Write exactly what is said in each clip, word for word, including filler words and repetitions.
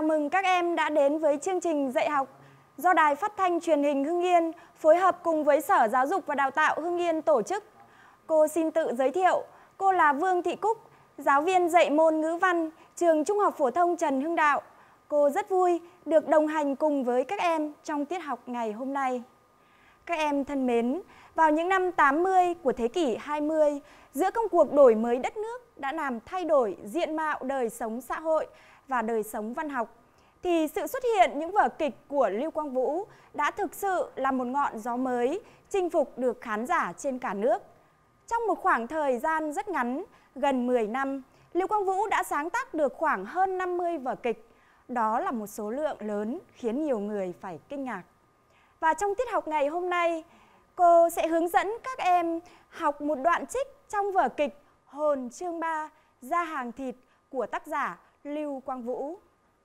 mừng các em đã đến với chương trình dạy học do Đài Phát thanh Truyền hình Hưng Yên phối hợp cùng với Sở Giáo dục và Đào tạo Hưng Yên tổ chức. Cô xin tự giới thiệu, cô là Vương Thị Cúc, giáo viên dạy môn ngữ văn, trường Trung học phổ thông Trần Hưng Đạo. Cô rất vui được đồng hành cùng với các em trong tiết học ngày hôm nay. Các em thân mến, vào những năm tám mươi của thế kỷ hai mươi, giữa công cuộc đổi mới đất nước đã làm thay đổi diện mạo đời sống xã hội và đời sống văn học, thì sự xuất hiện những vở kịch của Lưu Quang Vũ đã thực sự là một ngọn gió mới chinh phục được khán giả trên cả nước. Trong một khoảng thời gian rất ngắn, gần mười năm, Lưu Quang Vũ đã sáng tác được khoảng hơn năm mươi vở kịch. Đó là một số lượng lớn khiến nhiều người phải kinh ngạc. Và trong tiết học ngày hôm nay, cô sẽ hướng dẫn các em học một đoạn trích trong vở kịch Hồn chương ba Ra hàng thịt của tác giả Lưu Quang Vũ.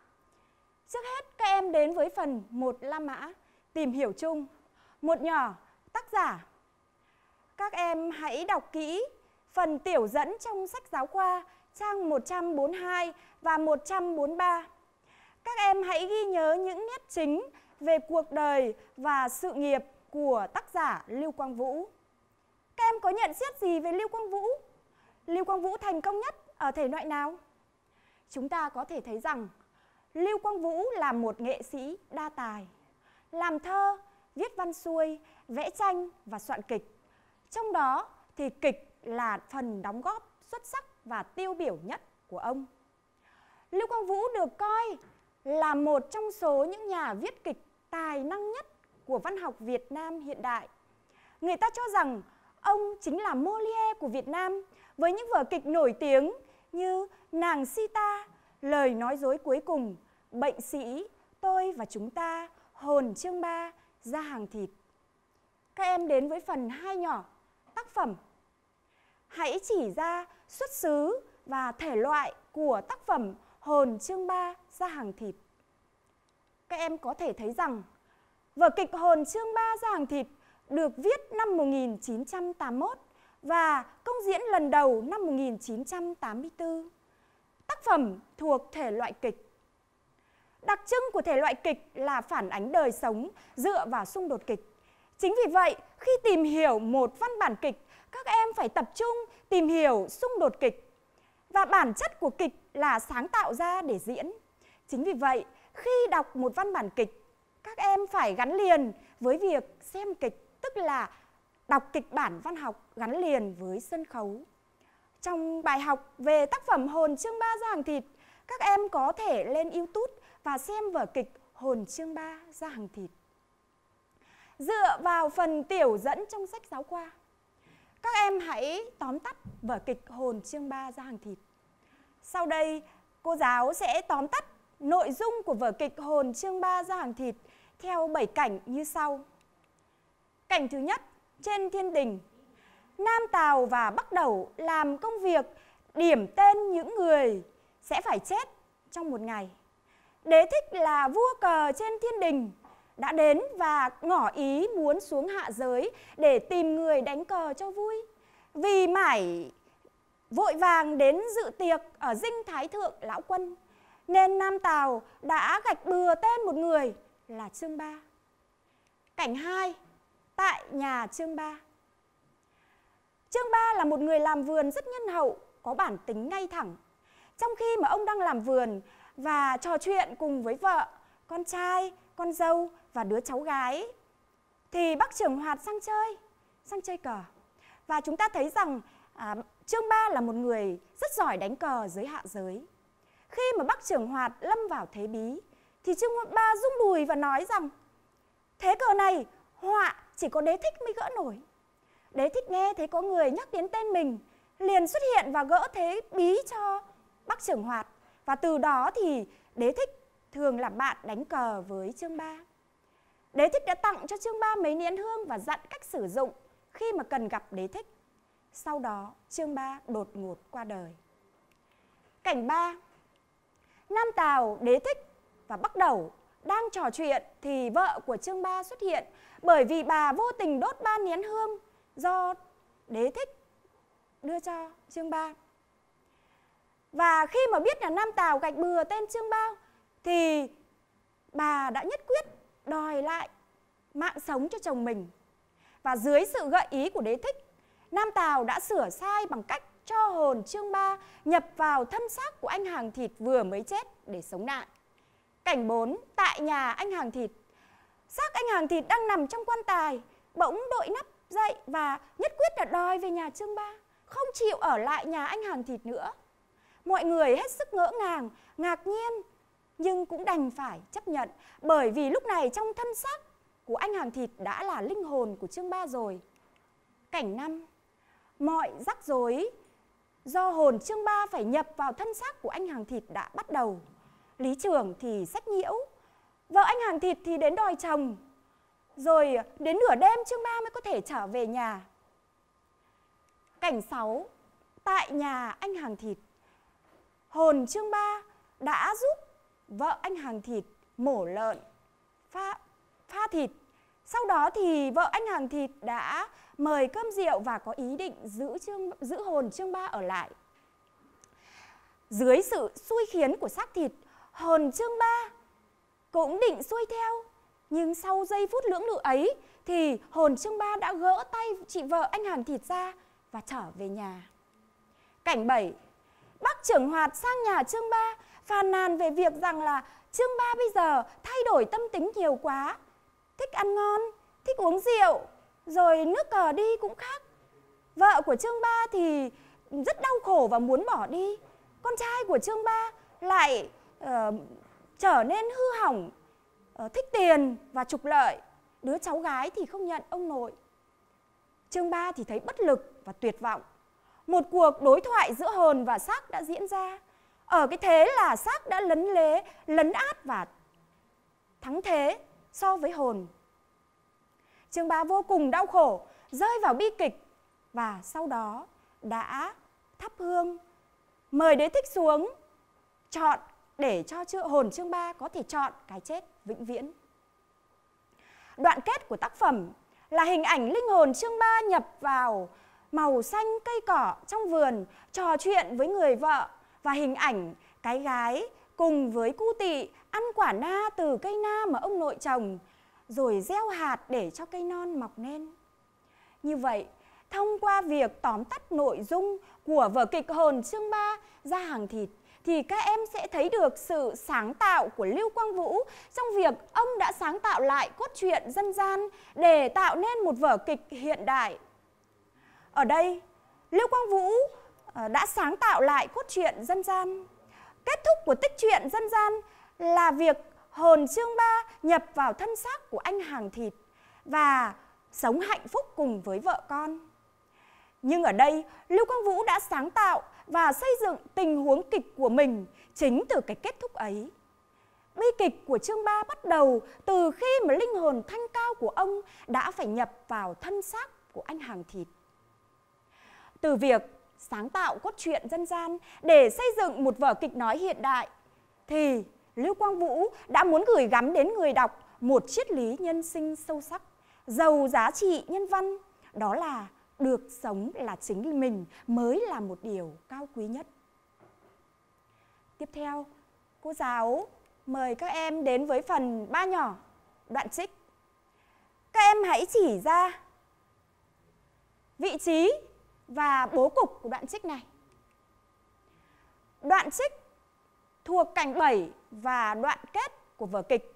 Trước hết các em đến với phần một La Mã, tìm hiểu chung. Một nhỏ, tác giả. Các em hãy đọc kỹ phần tiểu dẫn trong sách giáo khoa trang một trăm bốn mươi hai và một trăm bốn mươi ba. Các em hãy ghi nhớ những nét chính về cuộc đời và sự nghiệp của tác giả Lưu Quang Vũ. Các em có nhận xét gì về Lưu Quang Vũ? Lưu Quang Vũ thành công nhất ở thể loại nào? Chúng ta có thể thấy rằng Lưu Quang Vũ là một nghệ sĩ đa tài, làm thơ, viết văn xuôi, vẽ tranh và soạn kịch. Trong đó thì kịch là phần đóng góp xuất sắc và tiêu biểu nhất của ông. Lưu Quang Vũ được coi là một trong số những nhà viết kịch tài năng nhất của văn học Việt Nam hiện đại. Người ta cho rằng ông chính là Molière của Việt Nam với những vở kịch nổi tiếng như Nàng Sita, Lời nói dối cuối cùng, Bệnh sĩ, Tôi và chúng ta, Hồn chương ba, Ra hàng thịt. Các em đến với phần hai nhỏ, tác phẩm. Hãy chỉ ra xuất xứ và thể loại của tác phẩm Hồn chương ba, Ra hàng thịt. Các em có thể thấy rằng vở kịch Hồn chương ba, Ra hàng thịt được viết năm một nghìn chín trăm tám mươi mốt và công diễn lần đầu năm một nghìn chín trăm tám mươi tư. Tác phẩm thuộc thể loại kịch. Đặc trưng của thể loại kịch là phản ánh đời sống dựa vào xung đột kịch. Chính vì vậy, khi tìm hiểu một văn bản kịch, các em phải tập trung tìm hiểu xung đột kịch. Và bản chất của kịch là sáng tạo ra để diễn. Chính vì vậy, khi đọc một văn bản kịch, các em phải gắn liền với việc xem kịch, tức là đọc kịch bản văn học gắn liền với sân khấu. Trong bài học về tác phẩm Hồn chương ba, Ra hàng thịt, các em có thể lên YouTube và xem vở kịch Hồn chương ba, Ra hàng thịt. Dựa vào phần tiểu dẫn trong sách giáo khoa, các em hãy tóm tắt vở kịch Hồn chương ba, Ra hàng thịt. Sau đây, cô giáo sẽ tóm tắt nội dung của vở kịch Hồn chương ba, Ra hàng thịt theo bảy cảnh như sau. Cảnh thứ nhất, trên thiên đình, Nam Tào và Bắc Đẩu làm công việc điểm tên những người sẽ phải chết trong một ngày. Đế Thích là vua cờ trên thiên đình, đã đến và ngỏ ý muốn xuống hạ giới để tìm người đánh cờ cho vui. Vì mải vội vàng đến dự tiệc ở dinh Thái Thượng Lão Quân, nên Nam Tào đã gạch bừa tên một người là Chương Ba. Cảnh hai, tại nhà Chương Ba. Chương Ba là một người làm vườn rất nhân hậu, có bản tính ngay thẳng. Trong khi mà ông đang làm vườn và trò chuyện cùng với vợ, con trai, con dâu và đứa cháu gái, thì bác Trưởng Hoạt sang chơi, sang chơi cờ. Và chúng ta thấy rằng à, Chương Ba là một người rất giỏi đánh cờ dưới hạ giới. Khi mà bác Trưởng Hoạt lâm vào thế bí, thì Chương Ba rung đùi và nói rằng thế cờ này họa chỉ có Đế Thích mới gỡ nổi. Đế Thích nghe thấy có người nhắc đến tên mình, liền xuất hiện và gỡ thế bí cho bác Trưởng Hoạt. Và từ đó thì Đế Thích thường làm bạn đánh cờ với Chương Ba. Đế Thích đã tặng cho Chương Ba mấy nén hương và dặn cách sử dụng khi mà cần gặp Đế Thích. Sau đó Chương Ba đột ngột qua đời. Cảnh ba, Nam Tào, Đế Thích và Bắc Đẩu đang trò chuyện thì vợ của Chương Ba xuất hiện, bởi vì bà vô tình đốt ba nén hương do Đế Thích đưa cho Chương Ba. Và khi mà biết là Nam Tào gạch bừa tên Chương Ba thì bà đã nhất quyết đòi lại mạng sống cho chồng mình. Và dưới sự gợi ý của Đế Thích, Nam Tào đã sửa sai bằng cách cho hồn Chương Ba nhập vào thân xác của anh hàng thịt vừa mới chết để sống lại. Cảnh bốn, tại nhà anh hàng thịt. Xác anh hàng thịt đang nằm trong quan tài, bỗng đội nắp dậy và nhất quyết là đòi về nhà Chương Ba, không chịu ở lại nhà anh hàng thịt nữa. Mọi người hết sức ngỡ ngàng, ngạc nhiên, nhưng cũng đành phải chấp nhận, bởi vì lúc này trong thân xác của anh hàng thịt đã là linh hồn của Chương Ba rồi. Cảnh năm, mọi rắc rối do hồn Chương Ba phải nhập vào thân xác của anh hàng thịt đã bắt đầu. Lý Trường thì sách nhiễu, vợ anh hàng thịt thì đến đòi chồng, rồi đến nửa đêm Chương Ba mới có thể trở về nhà. Cảnh sáu, tại nhà anh hàng thịt. Hồn Chương Ba đã giúp vợ anh hàng thịt mổ lợn, pha, pha thịt. Sau đó thì vợ anh hàng thịt đã mời cơm rượu và có ý định giữ, chương, giữ hồn Chương Ba ở lại. Dưới sự xui khiến của xác thịt, hồn Chương Ba cũng định xuôi theo. Nhưng sau giây phút lưỡng lự ấy thì hồn Chương Ba đã gỡ tay chị vợ anh hàng thịt ra và trở về nhà. Cảnh bảy, bác trưởng Hoạt sang nhà Chương Ba phàn nàn về việc rằng là Chương Ba bây giờ thay đổi tâm tính nhiều quá, thích ăn ngon, thích uống rượu, rồi nước cờ đi cũng khác. Vợ của Chương Ba thì rất đau khổ và muốn bỏ đi. Con trai của Chương Ba lại uh, trở nên hư hỏng, uh, thích tiền và trục lợi. Đứa cháu gái thì không nhận ông nội. Chương Ba thì thấy bất lực và tuyệt vọng. Một cuộc đối thoại giữa hồn và xác đã diễn ra. Ở cái thế là xác đã lấn lế, lấn át và thắng thế so với hồn. Chương Ba vô cùng đau khổ, rơi vào bi kịch và sau đó đã thắp hương mời Đế Thích xuống chọn để cho hồn Chương Ba có thể chọn cái chết vĩnh viễn. Đoạn kết của tác phẩm là hình ảnh linh hồn Chương Ba nhập vào màu xanh cây cỏ trong vườn, trò chuyện với người vợ, và hình ảnh cái gái cùng với cu tị ăn quả na từ cây na mà ông nội trồng, rồi gieo hạt để cho cây non mọc nên. Như vậy, thông qua việc tóm tắt nội dung của vở kịch Hồn Chương Ba ra hàng thịt, thì các em sẽ thấy được sự sáng tạo của Lưu Quang Vũ trong việc ông đã sáng tạo lại cốt truyện dân gian để tạo nên một vở kịch hiện đại. Ở đây, Lưu Quang Vũ đã sáng tạo lại cốt truyện dân gian. Kết thúc của tích truyện dân gian là việc hồn Chương Ba nhập vào thân xác của anh hàng thịt và sống hạnh phúc cùng với vợ con. Nhưng ở đây, Lưu Quang Vũ đã sáng tạo và xây dựng tình huống kịch của mình chính từ cái kết thúc ấy. Bi kịch của Chương Ba bắt đầu từ khi mà linh hồn thanh cao của ông đã phải nhập vào thân xác của anh hàng thịt. Từ việc sáng tạo cốt truyện dân gian để xây dựng một vở kịch nói hiện đại, thì Lưu Quang Vũ đã muốn gửi gắm đến người đọc một triết lý nhân sinh sâu sắc, giàu giá trị nhân văn, đó là được sống là chính mình mới là một điều cao quý nhất. Tiếp theo, cô giáo mời các em đến với phần ba nhỏ, đoạn trích. Các em hãy chỉ ra vị trí và bố cục của đoạn trích này. Đoạn trích thuộc cảnh bảy và đoạn kết của vở kịch.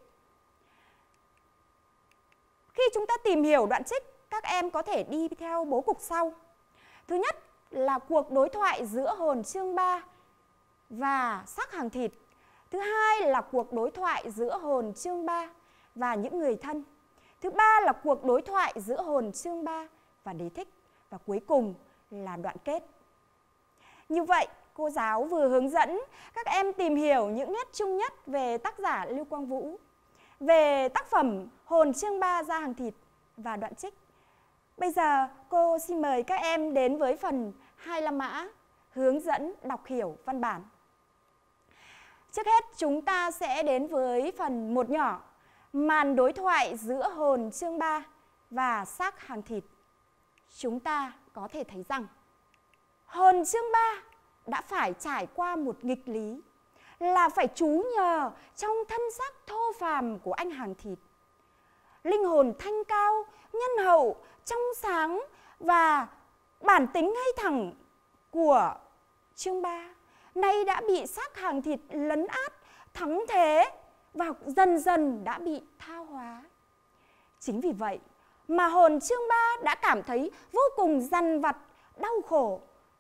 Khi chúng ta tìm hiểu đoạn trích, các em có thể đi theo bố cục sau. Thứ nhất là cuộc đối thoại giữa hồn Chương Ba và xác hàng thịt. Thứ hai là cuộc đối thoại giữa hồn Chương Ba và những người thân. Thứ ba là cuộc đối thoại giữa hồn Chương Ba và Đế Thích. Và cuối cùng là đoạn kết. Như vậy, cô giáo vừa hướng dẫn các em tìm hiểu những nét chung nhất về tác giả Lưu Quang Vũ, về tác phẩm Hồn Chương Ba ra hàng thịt và đoạn trích. Bây giờ cô xin mời các em đến với phần hai la mã, hướng dẫn đọc hiểu văn bản. Trước hết chúng ta sẽ đến với phần một nhỏ, màn đối thoại giữa hồn Chương Ba và xác hàng thịt. Chúng ta có thể thấy rằng hồn Chương Ba đã phải trải qua một nghịch lý là phải trú nhờ trong thân xác thô phàm của anh hàng thịt. Linh hồn thanh cao, nhân hậu, trong sáng và bản tính ngay thẳng của chương ba nay đã bị xác hàng thịt lấn át, thắng thế và dần dần đã bị tha hóa. Chính vì vậy mà hồn chương ba đã cảm thấy vô cùng dằn vặt, đau khổ,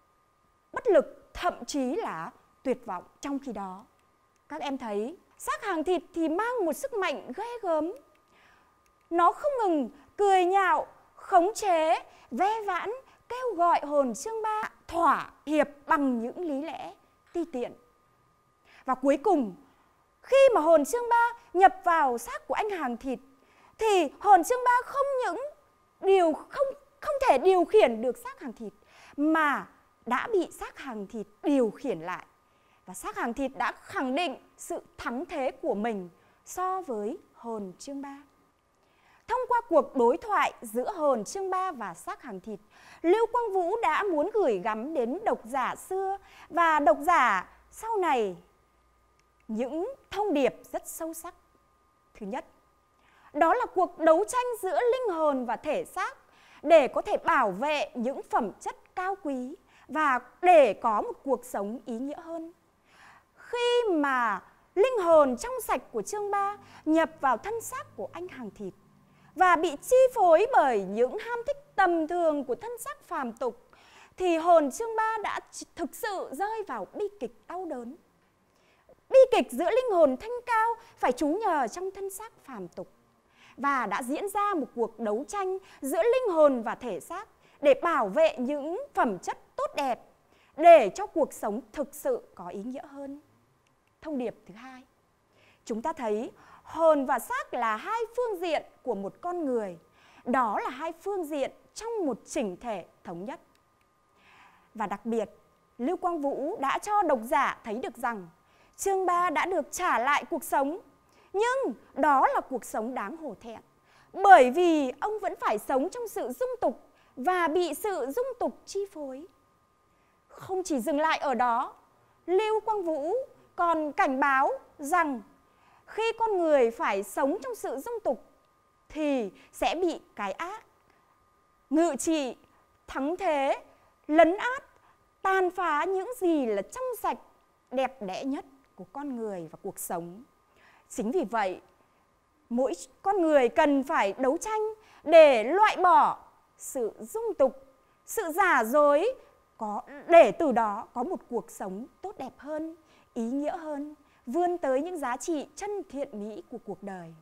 bất lực, thậm chí là tuyệt vọng. Trong khi đó, các em thấy xác hàng thịt thì mang một sức mạnh ghê gớm. Nó không ngừng cười nhạo, khống chế, ve vãn, kêu gọi hồn chương ba thỏa hiệp bằng những lý lẽ ti tiện. Và cuối cùng, khi mà hồn chương ba nhập vào xác của anh hàng thịt, thì hồn chương ba không những điều không không thể điều khiển được xác hàng thịt, mà đã bị xác hàng thịt điều khiển lại. Và xác hàng thịt đã khẳng định sự thắng thế của mình so với hồn chương ba. Thông qua cuộc đối thoại giữa hồn chương ba và xác hàng thịt, Lưu Quang Vũ đã muốn gửi gắm đến độc giả xưa và độc giả sau này những thông điệp rất sâu sắc. Thứ nhất, đó là cuộc đấu tranh giữa linh hồn và thể xác để có thể bảo vệ những phẩm chất cao quý và để có một cuộc sống ý nghĩa hơn. Khi mà linh hồn trong sạch của chương ba nhập vào thân xác của anh hàng thịt và bị chi phối bởi những ham thích tầm thường của thân xác phàm tục, thì hồn chương ba đã thực sự rơi vào bi kịch đau đớn. Bi kịch giữa linh hồn thanh cao phải trú nhờ trong thân xác phàm tục. Và đã diễn ra một cuộc đấu tranh giữa linh hồn và thể xác để bảo vệ những phẩm chất tốt đẹp, để cho cuộc sống thực sự có ý nghĩa hơn. Thông điệp thứ hai, chúng ta thấy hồn và xác là hai phương diện của một con người. Đó là hai phương diện trong một chỉnh thể thống nhất. Và đặc biệt, Lưu Quang Vũ đã cho độc giả thấy được rằng chương ba đã được trả lại cuộc sống. Nhưng đó là cuộc sống đáng hổ thẹn, bởi vì ông vẫn phải sống trong sự dung tục và bị sự dung tục chi phối. Không chỉ dừng lại ở đó, Lưu Quang Vũ còn cảnh báo rằng khi con người phải sống trong sự dung tục thì sẽ bị cái ác ngự trị, thắng thế, lấn át, tàn phá những gì là trong sạch, đẹp đẽ nhất của con người và cuộc sống. Chính vì vậy, mỗi con người cần phải đấu tranh để loại bỏ sự dung tục, sự giả dối, có để từ đó có một cuộc sống tốt đẹp hơn, ý nghĩa hơn, vươn tới những giá trị chân thiện mỹ của cuộc đời.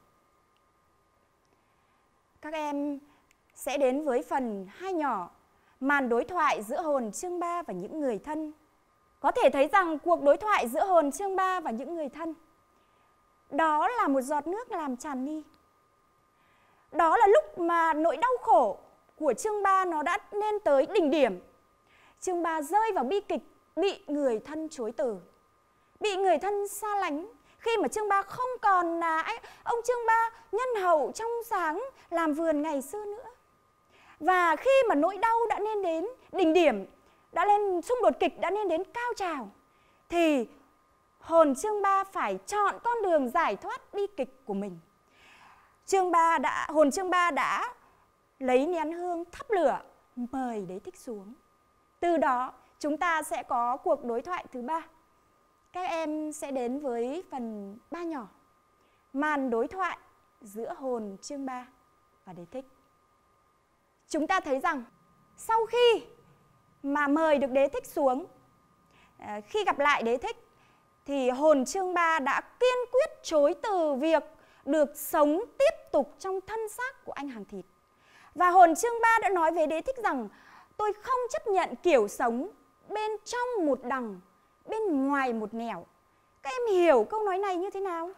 Các em sẽ đến với phần hai nhỏ, màn đối thoại giữa hồn chương ba và những người thân. Có thể thấy rằng cuộc đối thoại giữa hồn chương ba và những người thân, đó là một giọt nước làm tràn ly. Đó là lúc mà nỗi đau khổ của chương ba nó đã lên tới đỉnh điểm. Chương ba rơi vào bi kịch, bị người thân chối từ, bị người thân xa lánh, khi mà chương ba không còn là anh, ông chương ba nhân hậu trong sáng làm vườn ngày xưa nữa. Và khi mà nỗi đau đã lên đến đỉnh điểm, đã lên xung đột kịch đã lên đến cao trào, thì hồn chương ba phải chọn con đường giải thoát bi kịch của mình. Chương ba đã, hồn chương ba đã lấy nén hương thắp lửa mời Đế Thích xuống. Từ đó chúng ta sẽ có cuộc đối thoại thứ ba. Các em sẽ đến với phần ba nhỏ, màn đối thoại giữa hồn chương ba và Đế Thích. Chúng ta thấy rằng sau khi mà mời được Đế Thích xuống, khi gặp lại Đế Thích, thì hồn chương ba đã kiên quyết chối từ việc được sống tiếp tục trong thân xác của anh hàng thịt. Và hồn chương ba đã nói với Đế Thích rằng tôi không chấp nhận kiểu sống bên trong một đằng, bên ngoài một nẻo. Các em hiểu câu nói này như thế nào?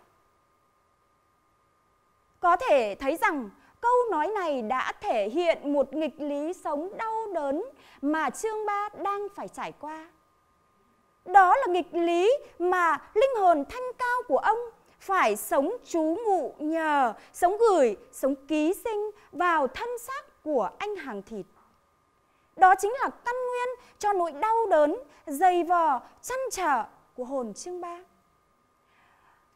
Có thể thấy rằng câu nói này đã thể hiện một nghịch lý sống đau đớn mà chương ba đang phải trải qua. Đó là nghịch lý mà linh hồn thanh cao của ông phải sống trú ngụ nhờ, sống gửi, sống ký sinh vào thân xác của anh hàng thịt. Đó chính là căn nguyên cho nỗi đau đớn, dày vò, trăn trở của hồn chương ba.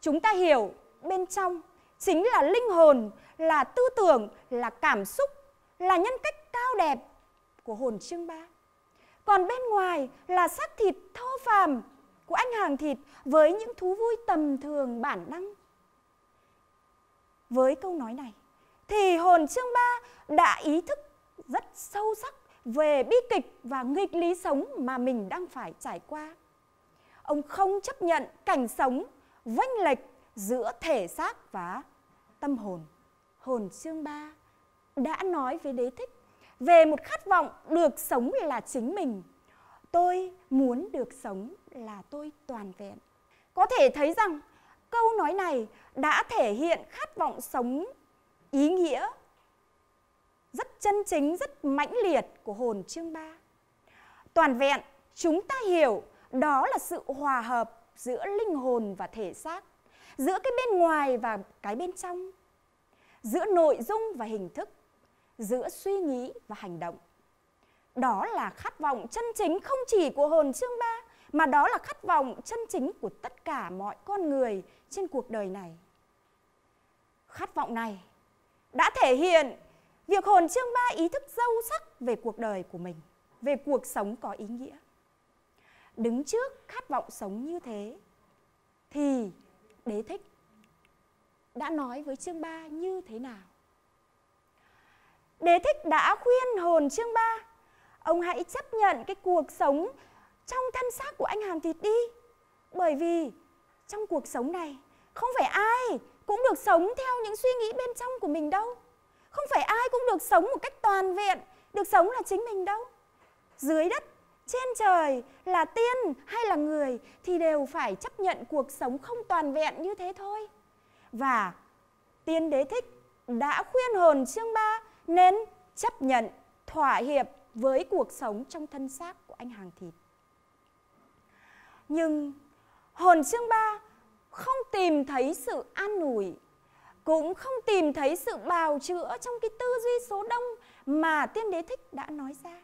chúng ta hiểu bên trong chính là linh hồn, là tư tưởng, là cảm xúc, là nhân cách cao đẹp của hồn chương ba. Còn bên ngoài là xác thịt thô phàm của anh hàng thịt với những thú vui tầm thường bản năng. Với câu nói này thì hồn chương ba đã ý thức rất sâu sắc về bi kịch và nghịch lý sống mà mình đang phải trải qua. Ông không chấp nhận cảnh sống vênh lệch giữa thể xác và tâm hồn. Hồn chương ba đã nói với Đế Thích về một khát vọng được sống là chính mình. Tôi muốn được sống là tôi toàn vẹn. Có thể thấy rằng câu nói này đã thể hiện khát vọng sống ý nghĩa rất chân chính, rất mãnh liệt của hồn chương ba. Toàn vẹn chúng ta hiểu đó là sự hòa hợp giữa linh hồn và thể xác, giữa cái bên ngoài và cái bên trong, giữa nội dung và hình thức, giữa suy nghĩ và hành động. Đó là khát vọng chân chính không chỉ của hồn chương ba, mà đó là khát vọng chân chính của tất cả mọi con người trên cuộc đời này. Khát vọng này đã thể hiện việc hồn chương ba ý thức sâu sắc về cuộc đời của mình, về cuộc sống có ý nghĩa. Đứng trước khát vọng sống như thế thì Đế Thích đã nói với chương ba như thế nào? Đế Thích đã khuyên hồn chương ba, ông hãy chấp nhận cái cuộc sống trong thân xác của anh hàng thịt đi. Bởi vì trong cuộc sống này không phải ai cũng được sống theo những suy nghĩ bên trong của mình đâu. Không phải ai cũng được sống một cách toàn vẹn, được sống là chính mình đâu. Dưới đất, trên trời, là tiên hay là người thì đều phải chấp nhận cuộc sống không toàn vẹn như thế thôi. Và tiên Đế Thích đã khuyên hồn chương ba nên chấp nhận, thỏa hiệp với cuộc sống trong thân xác của anh hàng thịt. Nhưng hồn chương ba không tìm thấy sự an ủi, cũng không tìm thấy sự bào chữa trong cái tư duy số đông mà tiên Đế Thích đã nói ra.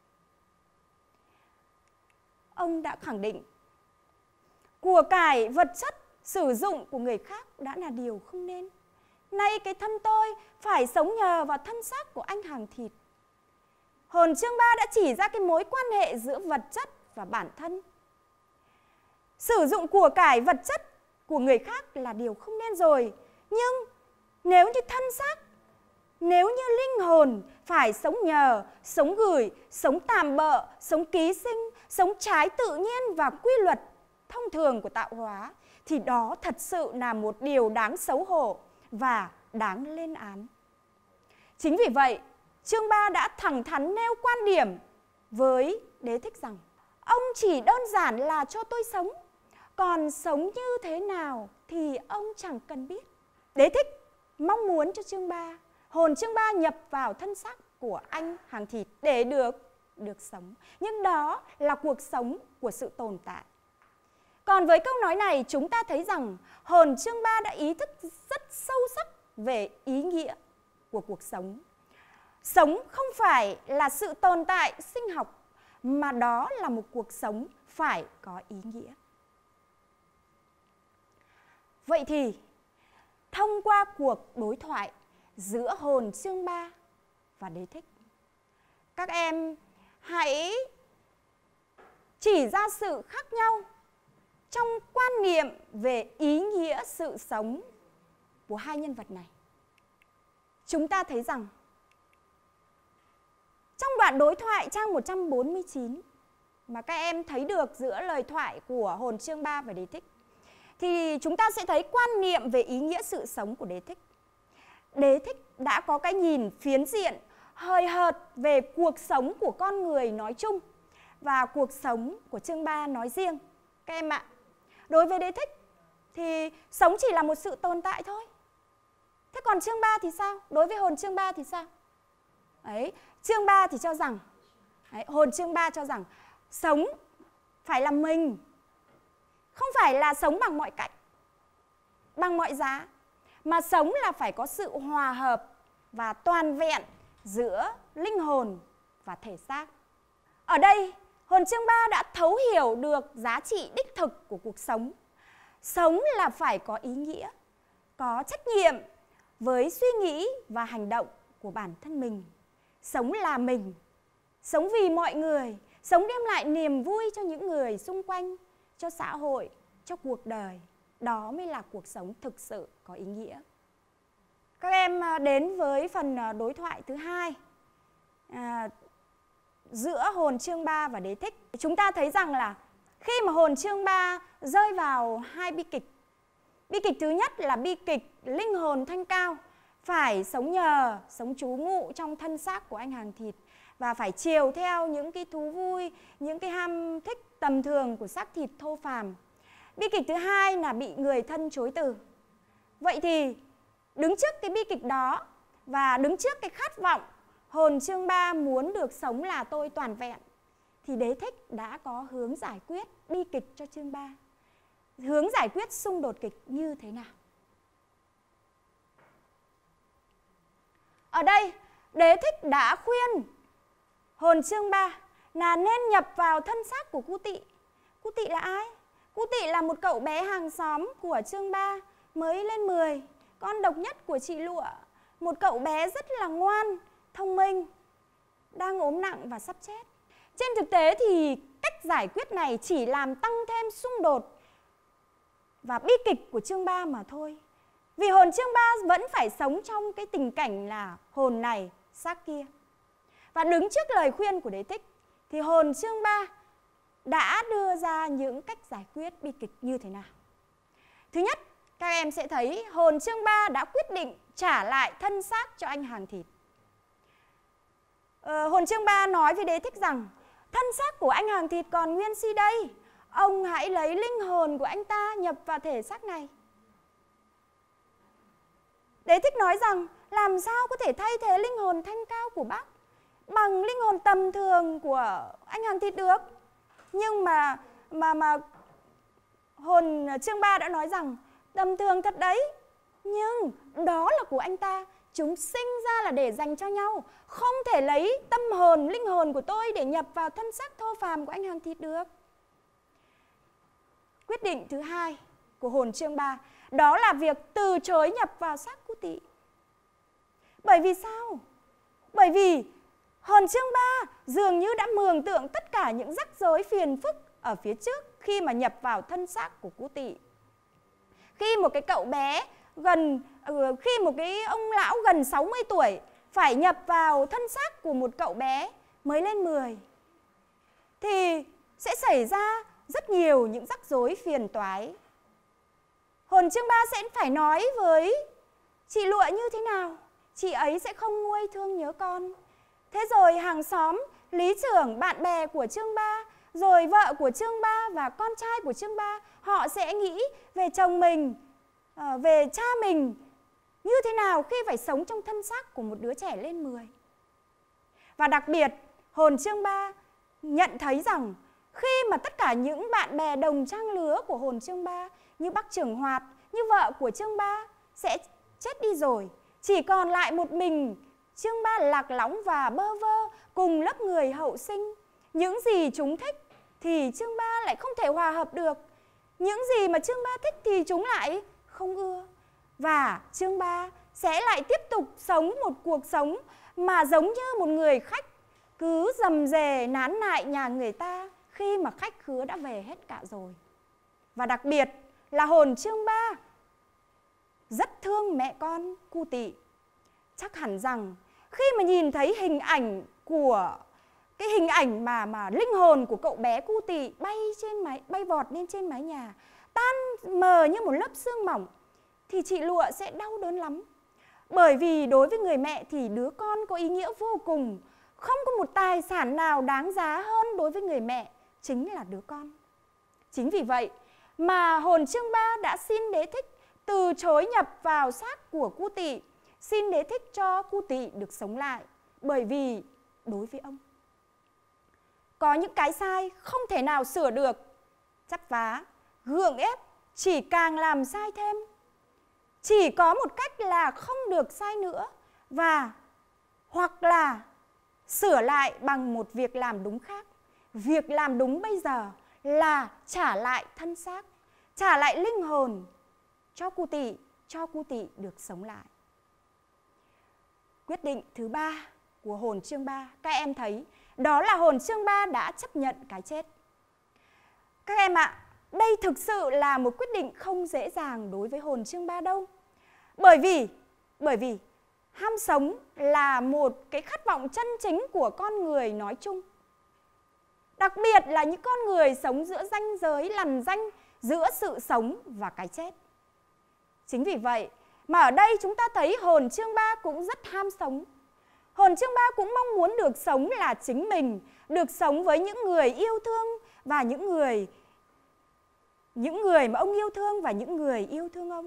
Ông đã khẳng định của cải vật chất sử dụng của người khác đã là điều không nên. Nay cái thân tôi phải sống nhờ vào thân xác của anh hàng thịt. Hồn chương ba đã chỉ ra cái mối quan hệ giữa vật chất và bản thân. Sử dụng của cải vật chất của người khác là điều không nên rồi. Nhưng nếu như thân xác, nếu như linh hồn phải sống nhờ, sống gửi, sống tạm bợ, sống ký sinh, sống trái tự nhiên và quy luật thông thường của tạo hóa, thì đó thật sự là một điều đáng xấu hổ và đáng lên án. Chính vì vậy, chương ba đã thẳng thắn nêu quan điểm với Đế Thích rằng ông chỉ đơn giản là cho tôi sống, còn sống như thế nào thì ông chẳng cần biết. Đế Thích mong muốn cho chương ba, hồn chương ba nhập vào thân xác của anh hàng thịt để được được sống. Nhưng đó là cuộc sống của sự tồn tại. Còn với câu nói này, chúng ta thấy rằng hồn chương ba đã ý thức rất sâu sắc về ý nghĩa của cuộc sống. Sống không phải là sự tồn tại sinh học, mà đó là một cuộc sống phải có ý nghĩa. Vậy thì, thông qua cuộc đối thoại giữa hồn chương ba và Đế Thích, các em hãy chỉ ra sự khác nhau trong quan niệm về ý nghĩa sự sống của hai nhân vật này. Chúng ta thấy rằng trong đoạn đối thoại trang một trăm bốn mươi chín mà các em thấy được giữa lời thoại của hồn chương ba và Đế Thích, thì chúng ta sẽ thấy quan niệm về ý nghĩa sự sống của Đế Thích. Đế Thích đã có cái nhìn phiến diện, hời hợt về cuộc sống của con người nói chung và cuộc sống của chương ba nói riêng. Các em ạ, đối với Đế Thích thì sống chỉ là một sự tồn tại thôi. Thế còn chương ba thì sao? Đối với hồn chương ba thì sao? Đấy, chương ba thì cho rằng, đấy, hồn chương ba cho rằng sống phải là mình, không phải là sống bằng mọi cách, bằng mọi giá, mà sống là phải có sự hòa hợp và toàn vẹn giữa linh hồn và thể xác. Ở đây, hồn chương ba đã thấu hiểu được giá trị đích thực của cuộc sống, Sống là phải có ý nghĩa, có trách nhiệm với suy nghĩ và hành động của bản thân mình. Sống là mình, sống vì mọi người, sống đem lại niềm vui cho những người xung quanh, cho xã hội, cho cuộc đời. Đó mới là cuộc sống thực sự có ý nghĩa. Các em đến với phần đối thoại thứ hai à, giữa hồn chương ba và Đế Thích. Chúng ta thấy rằng là khi mà hồn chương ba rơi vào hai bi kịch. Bi kịch thứ nhất là bi kịch linh hồn thanh cao, phải sống nhờ, sống trú ngụ trong thân xác của anh hàng thịt và phải chiều theo những cái thú vui, những cái ham thích tầm thường của xác thịt thô phàm. Bi kịch thứ hai là bị người thân chối từ. Vậy thì đứng trước cái bi kịch đó và đứng trước cái khát vọng hồn chương ba muốn được sống là tôi toàn vẹn, thì Đế Thích đã có hướng giải quyết bi kịch cho chương ba. Hướng giải quyết xung đột kịch như thế nào? Ở đây, Đế Thích đã khuyên hồn chương ba là nên nhập vào thân xác của Cu Tị. Cu Tị là ai? Cu Tị là một cậu bé hàng xóm của chương ba, mới lên mười, con độc nhất của chị Lụa. Một cậu bé rất là ngoan, thông minh, đang ốm nặng và sắp chết. Trên thực tế thì cách giải quyết này chỉ làm tăng thêm xung đột và bi kịch của chương ba mà thôi. Vì hồn chương ba vẫn phải sống trong cái tình cảnh là hồn này, xác kia. Và đứng trước lời khuyên của Đế Thích thì hồn chương ba đã đưa ra những cách giải quyết bi kịch như thế nào. Thứ nhất, các em sẽ thấy hồn chương ba đã quyết định trả lại thân xác cho anh hàng thịt. Ờ, hồn chương ba nói với Đế Thích rằng thân xác của anh hàng thịt còn nguyên si đây, ông hãy lấy linh hồn của anh ta nhập vào thể xác này. Đế Thích nói rằng làm sao có thể thay thế linh hồn thanh cao của bác bằng linh hồn tầm thường của anh hàng thịt được. Nhưng mà mà mà hồn chương ba đã nói rằng tầm thường thật đấy, nhưng đó là của anh ta, chúng sinh ra là để dành cho nhau, không thể lấy tâm hồn, linh hồn của tôi để nhập vào thân xác thô phàm của anh hàng thịt được. Quyết định thứ hai của hồn chương ba đó là việc từ chối nhập vào xác Cu Tị. Bởi vì sao? Bởi vì hồn chương ba dường như đã mường tượng tất cả những rắc rối phiền phức ở phía trước khi mà nhập vào thân xác của Cu Tị. Khi một cái cậu bé gần, khi một cái ông lão gần sáu mươi tuổi phải nhập vào thân xác của một cậu bé mới lên mười, thì sẽ xảy ra rất nhiều những rắc rối phiền toái. Hồn chương ba sẽ phải nói với chị Lụa như thế nào? Chị ấy sẽ không nguôi thương nhớ con. Thế rồi hàng xóm, lý trưởng, bạn bè của chương ba, rồi vợ của chương ba và con trai của chương ba, họ sẽ nghĩ về chồng mình, về cha mình như thế nào khi phải sống trong thân xác của một đứa trẻ lên mười. Và đặc biệt, hồn chương ba nhận thấy rằng khi mà tất cả những bạn bè đồng trang lứa của hồn chương ba như bác Trưởng Hoạt, như vợ của chương ba sẽ chết đi rồi, chỉ còn lại một mình chương ba lạc lõng và bơ vơ cùng lớp người hậu sinh. Những gì chúng thích thì chương ba lại không thể hòa hợp được, những gì mà chương ba thích thì chúng lại không ưa. Và chương ba sẽ lại tiếp tục sống một cuộc sống mà giống như một người khách cứ rầm rề nán lại nhà người ta khi mà khách khứa đã về hết cả rồi. Và đặc biệt là hồn chương ba rất thương mẹ con Cu Tị. Chắc hẳn rằng khi mà nhìn thấy hình ảnh của cái hình ảnh mà mà linh hồn của cậu bé Cu Tị bay trên mái bay vọt lên trên mái nhà, tan mờ như một lớp sương mỏng, thì chị Lụa sẽ đau đớn lắm. Bởi vì đối với người mẹ thì đứa con có ý nghĩa vô cùng, không có một tài sản nào đáng giá hơn đối với người mẹ, chính là đứa con. Chính vì vậy mà hồn chương ba đã xin Đế Thích từ chối nhập vào xác của Cu Tị, xin Đế Thích cho Cu Tị được sống lại. Bởi vì đối với ông, có những cái sai không thể nào sửa được, chắp vá, gượng ép chỉ càng làm sai thêm. Chỉ có một cách là không được sai nữa, và hoặc là sửa lại bằng một việc làm đúng khác. Việc làm đúng bây giờ là trả lại thân xác, trả lại linh hồn cho cu tỵ, cho cu tỵ được sống lại. Quyết định thứ ba của hồn chương ba, các em thấy đó là hồn chương ba đã chấp nhận cái chết. Các em ạ, à, đây thực sự là một quyết định không dễ dàng đối với hồn chương ba đâu. Bởi vì, bởi vì ham sống là một cái khát vọng chân chính của con người nói chung. Đặc biệt là những con người sống giữa ranh giới lằn ranh giữa sự sống và cái chết. Chính vì vậy mà ở đây chúng ta thấy hồn chương ba cũng rất ham sống. Hồn chương ba cũng mong muốn được sống là chính mình, được sống với những người yêu thương và những người những người mà ông yêu thương và những người yêu thương ông.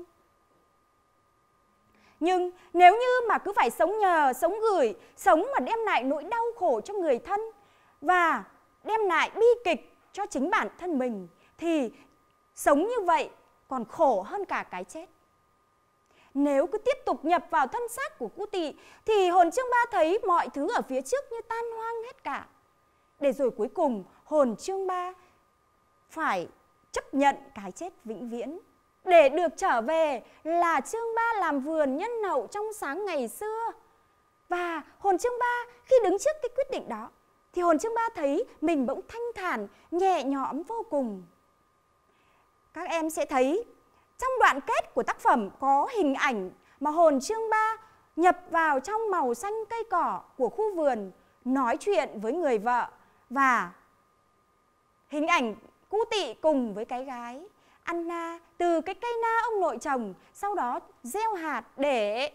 Nhưng nếu như mà cứ phải sống nhờ, sống gửi, sống mà đem lại nỗi đau khổ cho người thân và đem lại bi kịch cho chính bản thân mình thì sống như vậy còn khổ hơn cả cái chết. Nếu cứ tiếp tục nhập vào thân xác của cu tỵ thì hồn chương ba thấy mọi thứ ở phía trước như tan hoang hết cả. Để rồi cuối cùng hồn chương ba phải chấp nhận cái chết vĩnh viễn để được trở về là chương ba làm vườn nhân hậu trong sáng ngày xưa. Và hồn chương ba khi đứng trước cái quyết định đó thì hồn chương ba thấy mình bỗng thanh thản, nhẹ nhõm vô cùng. Các em sẽ thấy trong đoạn kết của tác phẩm có hình ảnh mà hồn chương ba nhập vào trong màu xanh cây cỏ của khu vườn, nói chuyện với người vợ và hình ảnh cu tỵ cùng với cái gái ăn na từ cái cây na ông nội trồng, sau đó gieo hạt để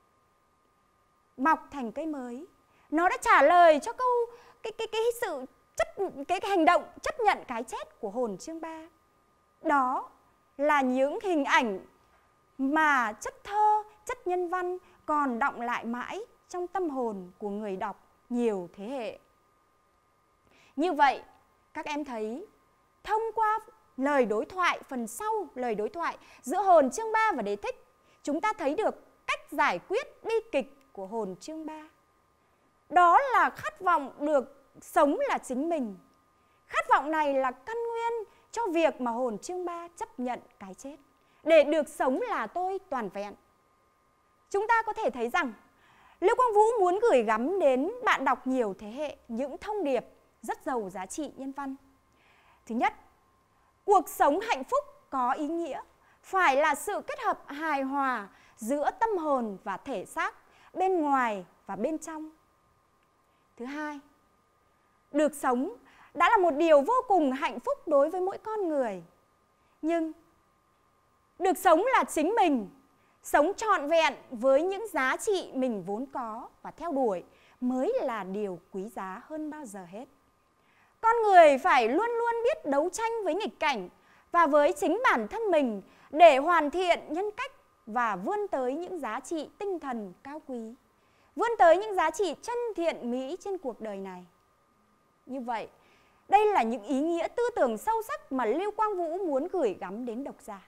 mọc thành cây mới. Nó đã trả lời cho câu cái cái cái sự chấp cái, cái hành động chấp nhận cái chết của hồn chương ba. Đó là những hình ảnh mà chất thơ, chất nhân văn còn đọng lại mãi trong tâm hồn của người đọc nhiều thế hệ. Như vậy, các em thấy thông qua lời đối thoại phần sau, lời đối thoại giữa hồn chương ba và Đế Thích, chúng ta thấy được cách giải quyết bi kịch của hồn chương ba. Đó là khát vọng được sống là chính mình. Khát vọng này là căn nguyên cho việc mà hồn chương ba chấp nhận cái chết để được sống là tôi toàn vẹn. Chúng ta có thể thấy rằng Lưu Quang Vũ muốn gửi gắm đến bạn đọc nhiều thế hệ những thông điệp rất giàu giá trị nhân văn. Thứ nhất, cuộc sống hạnh phúc có ý nghĩa phải là sự kết hợp hài hòa giữa tâm hồn và thể xác, bên ngoài và bên trong. Thứ hai, được sống đã là một điều vô cùng hạnh phúc đối với mỗi con người. Nhưng được sống là chính mình, sống trọn vẹn với những giá trị mình vốn có và theo đuổi mới là điều quý giá hơn bao giờ hết. Con người phải luôn luôn biết đấu tranh với nghịch cảnh và với chính bản thân mình để hoàn thiện nhân cách và vươn tới những giá trị tinh thần cao quý, vươn tới những giá trị chân thiện mỹ trên cuộc đời này. Như vậy, đây là những ý nghĩa tư tưởng sâu sắc mà Lưu Quang Vũ muốn gửi gắm đến độc giả.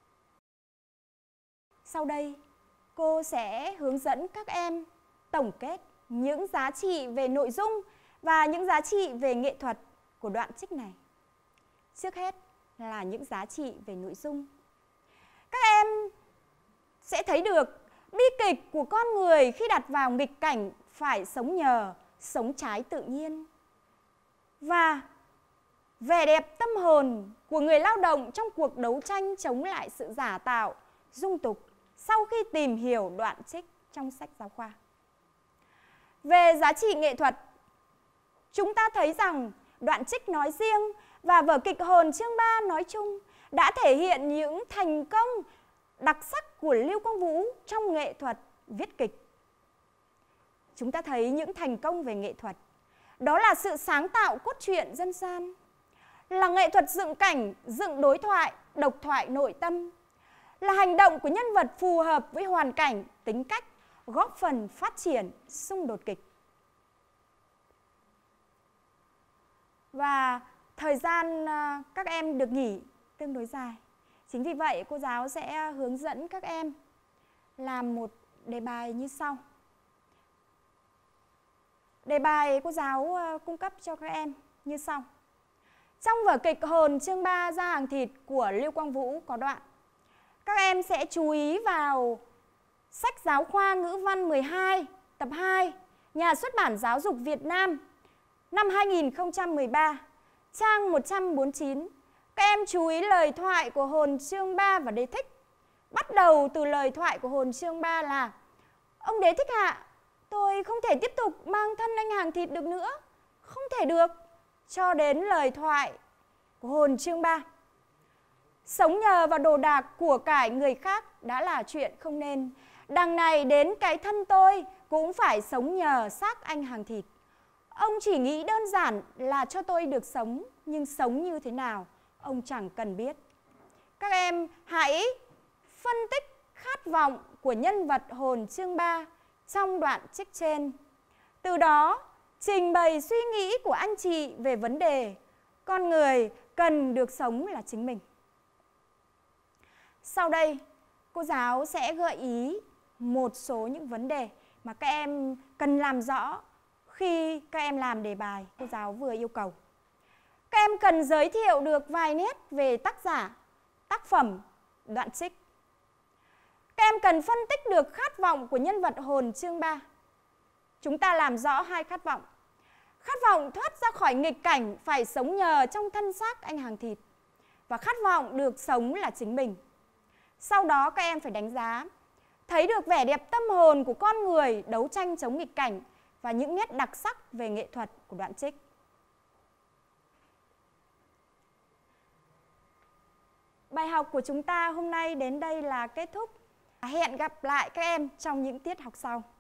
Sau đây, cô sẽ hướng dẫn các em tổng kết những giá trị về nội dung và những giá trị về nghệ thuật của đoạn trích này. Trước hết là những giá trị về nội dung. Các em sẽ thấy được bi kịch của con người khi đặt vào nghịch cảnh phải sống nhờ, sống trái tự nhiên. Và vẻ đẹp tâm hồn của người lao động trong cuộc đấu tranh chống lại sự giả tạo, dung tục sau khi tìm hiểu đoạn trích trong sách giáo khoa. Về giá trị nghệ thuật, chúng ta thấy rằng đoạn trích nói riêng và vở kịch Hồn chương ba nói chung đã thể hiện những thành công đặc sắc của Lưu Quang Vũ trong nghệ thuật viết kịch. Chúng ta thấy những thành công về nghệ thuật, đó là sự sáng tạo cốt truyện dân gian, là nghệ thuật dựng cảnh, dựng đối thoại, độc thoại nội tâm, là hành động của nhân vật phù hợp với hoàn cảnh, tính cách, góp phần phát triển xung đột kịch. Và thời gian các em được nghỉ tương đối dài. Chính vì vậy, cô giáo sẽ hướng dẫn các em làm một đề bài như sau. Đề bài cô giáo cung cấp cho các em như sau. Trong vở kịch Hồn chương ba Da hàng thịt của Lưu Quang Vũ có đoạn: các em sẽ chú ý vào sách giáo khoa ngữ văn mười hai, tập hai, Nhà xuất bản Giáo dục Việt Nam, năm hai nghìn không trăm mười ba, trang một trăm bốn mươi chín. Các em chú ý lời thoại của Hồn chương ba và Đế Thích. Bắt đầu từ lời thoại của Hồn chương ba là: ông Đế Thích ạ, tôi không thể tiếp tục mang thân anh hàng thịt được nữa, không thể được. Cho đến lời thoại của Hồn chương ba: sống nhờ vào đồ đạc của cải người khác đã là chuyện không nên. Đằng này đến cái thân tôi cũng phải sống nhờ xác anh hàng thịt. Ông chỉ nghĩ đơn giản là cho tôi được sống, nhưng sống như thế nào ông chẳng cần biết. Các em hãy phân tích khát vọng của nhân vật Hồn chương ba trong đoạn trích trên. Từ đó trình bày suy nghĩ của anh chị về vấn đề con người cần được sống là chính mình. Sau đây, cô giáo sẽ gợi ý một số những vấn đề mà các em cần làm rõ khi các em làm đề bài cô giáo vừa yêu cầu. Các em cần giới thiệu được vài nét về tác giả, tác phẩm, đoạn trích. Các em cần phân tích được khát vọng của nhân vật Hồn chương ba. Chúng ta làm rõ hai khát vọng. Khát vọng thoát ra khỏi nghịch cảnh phải sống nhờ trong thân xác anh hàng thịt, và khát vọng được sống là chính mình. Sau đó các em phải đánh giá, thấy được vẻ đẹp tâm hồn của con người đấu tranh chống nghịch cảnh và những nét đặc sắc về nghệ thuật của đoạn trích. Bài học của chúng ta hôm nay đến đây là kết thúc. Hẹn gặp lại các em trong những tiết học sau.